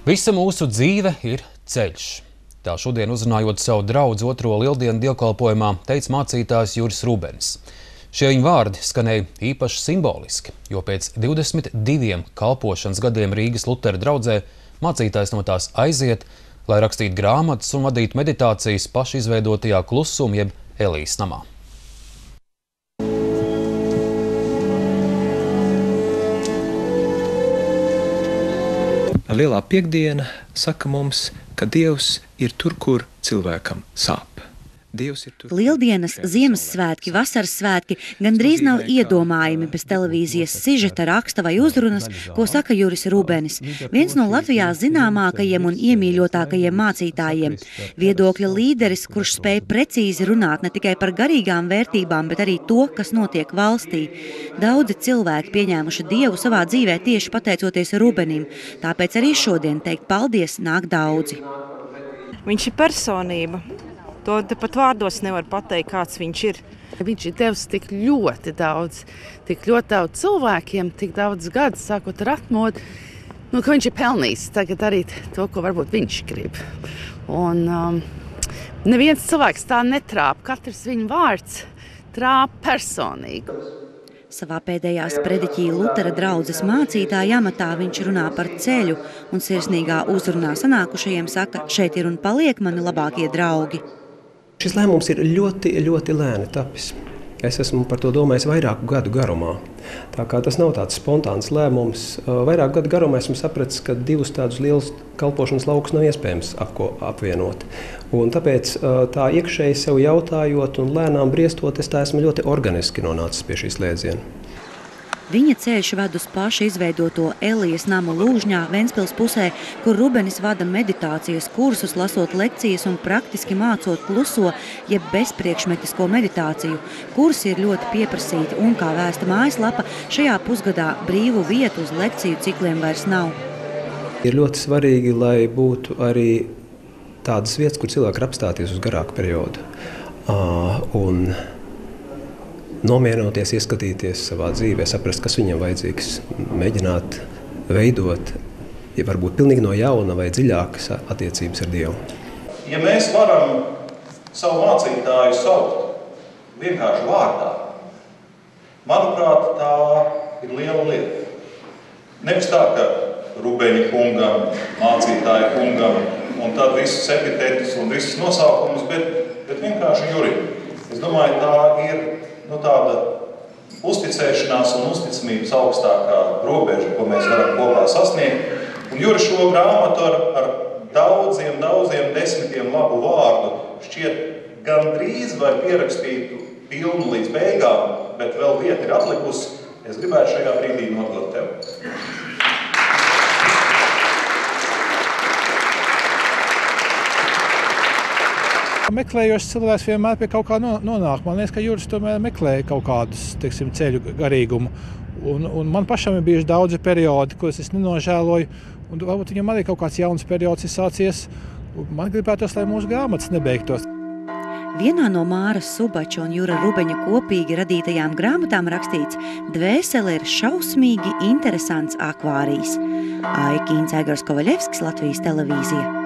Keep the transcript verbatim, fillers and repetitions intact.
Visa mūsu dzīve ir ceļš. Tā šodien uzrunājot savu draudzi otro lieldienu dievkalpojumā, teica mācītājs Juris Rūbenis. Šie viņa vārdi skanēja īpaši simboliski, jo pēc divdesmit diviem kalpošanas gadiem Rīgas Lutera draudzē mācītājs no tās aiziet, lai rakstītu grāmatas un vadītu meditācijas paši izveidotajā klusuma jeb Elijas namā. Lielā piekdiena saka mums, ka Dievs ir tur, kur cilvēkam sāp. Dievs ir tur. Lieldienas, Ziemassvētki, vasaras svētki gandrīz nav iedomājami bez televīzijas sižeta, raksta vai uzrunas, ko saka Juris Rūbenis. Viens no Latvijā zināmākajiem un iemīļotākajiem mācītājiem. Viedokļa līderis, kurš spēj precīzi runāt ne tikai par garīgām vērtībām, bet arī to, kas notiek valstī. Daudzi cilvēki pieņēmuši Dievu savā dzīvē tieši pateicoties Rūbenim. Tāpēc arī šodien teikt paldies nāk daudzi. Viņš ir personība. To pat vārdos nevar pateikt, kāds viņš ir. Viņš ir devis tik ļoti daudz, tik ļoti daudz cilvēkiem, tik daudz gadus, sākot ar atmodu, nu, ka viņš ir pelnījis tagad arī to, ko varbūt viņš grib. Un um, neviens cilvēks tā netrāp, katrs viņa vārds trāp personīgi. Savā pēdējā sprediķī Lutera draudzes mācītāja amatā viņš runā par ceļu un sirsnīgā uzrunā sanākušajiem saka, šeit ir un paliek mani labākie draugi. Šis lēmums ir ļoti, ļoti lēni tapis. Es esmu par to domājis vairāku gadu garumā. Tā kā tas nav tāds spontāns lēmums. Vairāku gadu garumā esmu sapratis, ka divus tādus lielus kalpošanas laukus nav iespējams apvienot. Un tāpēc tā iekšēji sev jautājot un lēnām briestot, es tā esmu ļoti organiski nonācis pie šīs slēdziena. Viņa ceļš ved uz pašu izveidoto Elijas namu Lūžņā, Ventspils pusē, kur Rūbenis vada meditācijas kursus, lasot lekcijas un praktiski mācot kluso, jeb bezpriekšmetisko meditāciju. Kursi ir ļoti pieprasīti un, kā vēsta mājaslapa, šajā pusgadā brīvu vietu uz lekciju cikliem vairs nav. Ir ļoti svarīgi, lai būtu arī tādas vietas, kur cilvēki var apstāties uz garāku periodu. Uh, un nomierinoties, ieskatīties savā dzīvē, saprast, kas viņam vajadzīgs, mēģināt veidot, ja varbūt pilnīgi no jauna vai dziļākas attiecības ar Dievu. Ja mēs varam savu mācītāju saukt vienkārši vārdā, manuprāt, tā ir liela lieta. Nevis tā, ka Rūbeņa kungam, mācītāja kungam, un tad visus epitetus un visus nosaukumus, bet, bet vienkārši Juri. Es domāju, tā ir nu, tāda uzticēšanās un uzticamības augstākā robeža, ko mēs varam kopā sasniegt. Un Juri šo grāmatu ar, ar daudziem, daudziem desmitiem labu vārdu šķiet gandrīz vai pierakstītu pilnu līdz beigām, bet vēl vieta ir atlikusi. Es gribētu šajā brīdī nodot tev. Meklējošs cilvēks vienmēr pie kaut kā nonāk. Man liekas, ka Juris tomēr meklēja kaut kādus, teiksim, ceļu garīgumu. Un, un man pašam ir bijuši daudzi periodi, kurus es nenožēloju. Un varbūt viņam arī kaut kāds jauns periods ir sācies. Man gribētos, lai mūsu grāmatas nebeigtos. Vienā no Māras Subača un Jura Rūbeņa kopīgi radītajām grāmatām rakstīts Dvēsele ir šausmīgi interesants akvārijs. Aija Kīns, Aigars Kovaļevskis, Latvijas televīzija.